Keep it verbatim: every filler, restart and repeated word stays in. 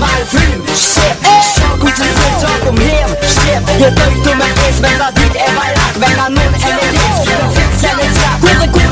mal film. Shit, gutes Talk um Hirn. Shit, ihr deucht um ein Eis, wenn er sieht, er weil ab, wenn er nun eine Lebens wieder fit seine Tag.